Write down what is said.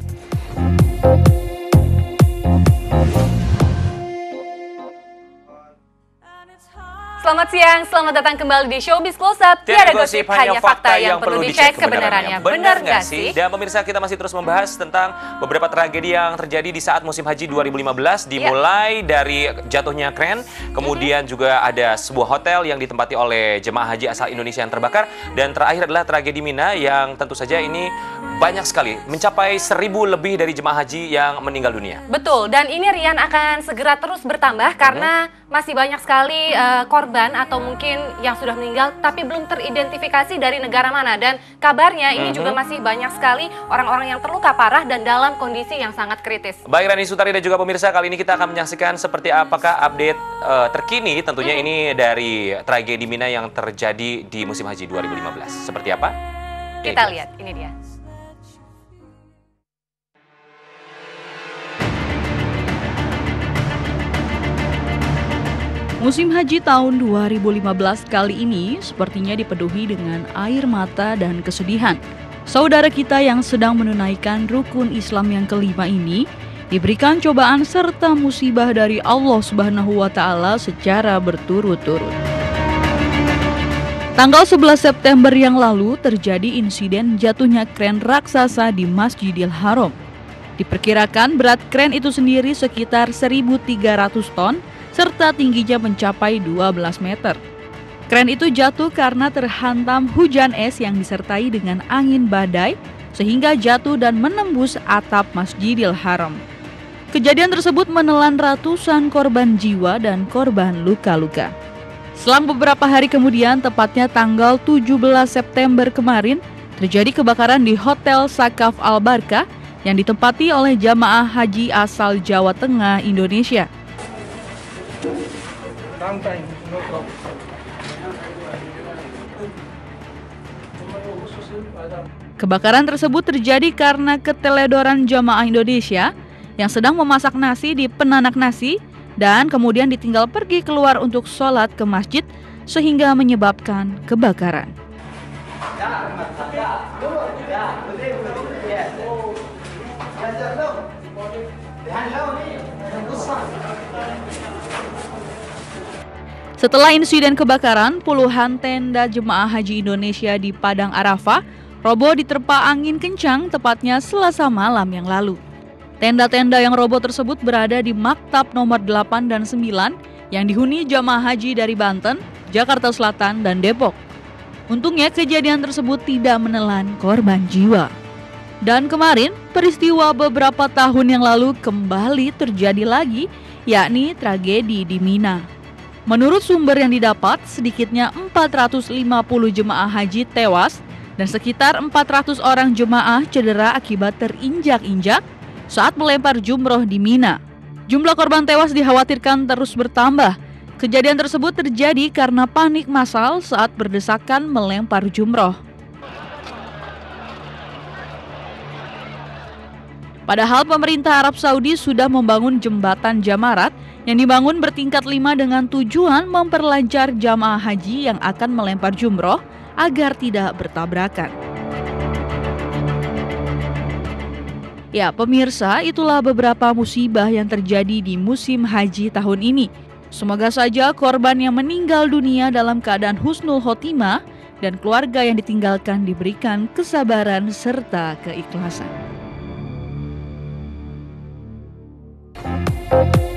Selamat siang, selamat datang kembali di Showbiz Close Up. Tiada gosip, hanya fakta yang perlu dicek kebenarannya. Benar nggak sih? Dan pemirsa, kita masih terus membahas tentang beberapa tragedi yang terjadi di saat musim haji 2015. Dimulai dari jatuhnya kren, kemudian juga ada sebuah hotel yang ditempati oleh jemaah haji asal Indonesia yang terbakar. Dan terakhir adalah tragedi Mina yang tentu saja ini banyak sekali, mencapai 1.000 lebih dari jemaah haji yang meninggal dunia. Betul, dan ini Rian akan segera terus bertambah karena masih banyak sekali korban atau mungkin yang sudah meninggal tapi belum teridentifikasi dari negara mana. Dan kabarnya ini juga masih banyak sekali orang-orang yang terluka parah dan dalam kondisi yang sangat kritis. Baik Rani Sutari dan juga pemirsa, kali ini kita akan menyaksikan seperti apakah update terkini tentunya ini dari tragedi Mina yang terjadi di musim haji 2015. Seperti apa? Kita lihat, ini dia. Musim haji tahun 2015 kali ini sepertinya dipenuhi dengan air mata dan kesedihan. Saudara kita yang sedang menunaikan rukun Islam yang kelima ini diberikan cobaan serta musibah dari Allah Subhanahu wa Ta'ala secara berturut-turut. Tanggal 11 September yang lalu terjadi insiden jatuhnya kren raksasa di Masjidil Haram. Diperkirakan berat kren itu sendiri sekitar 1.300 ton serta tingginya mencapai 12 meter. Kren itu jatuh karena terhantam hujan es yang disertai dengan angin badai sehingga jatuh dan menembus atap Masjidil Haram. Kejadian tersebut menelan ratusan korban jiwa dan korban luka-luka. Selang beberapa hari kemudian, tepatnya tanggal 17 September kemarin, terjadi kebakaran di Hotel Sakaf Al Barkah yang ditempati oleh jamaah haji asal Jawa Tengah, Indonesia. Kebakaran tersebut terjadi karena keteledoran jamaah Indonesia yang sedang memasak nasi di penanak nasi dan kemudian ditinggal pergi keluar untuk sholat ke masjid sehingga menyebabkan kebakaran. Setelah insiden kebakaran, puluhan tenda jemaah haji Indonesia di Padang Arafah roboh diterpa angin kencang tepatnya Selasa malam yang lalu. Tenda-tenda yang roboh tersebut berada di Maktab nomor 8 dan 9 yang dihuni jemaah haji dari Banten, Jakarta Selatan, dan Depok. Untungnya kejadian tersebut tidak menelan korban jiwa. Dan kemarin, peristiwa beberapa tahun yang lalu kembali terjadi lagi, yakni tragedi di Mina. Menurut sumber yang didapat, sedikitnya 450 jemaah haji tewas dan sekitar 400 orang jemaah cedera akibat terinjak-injak saat melempar jumroh di Mina. Jumlah korban tewas dikhawatirkan terus bertambah. Kejadian tersebut terjadi karena panik massal saat berdesakan melempar jumroh. Padahal pemerintah Arab Saudi sudah membangun jembatan Jamarat yang dibangun bertingkat 5 dengan tujuan memperlancar jamaah haji yang akan melempar jumroh agar tidak bertabrakan. Ya, pemirsa, itulah beberapa musibah yang terjadi di musim haji tahun ini. Semoga saja korban yang meninggal dunia dalam keadaan husnul khotimah dan keluarga yang ditinggalkan diberikan kesabaran serta keikhlasan.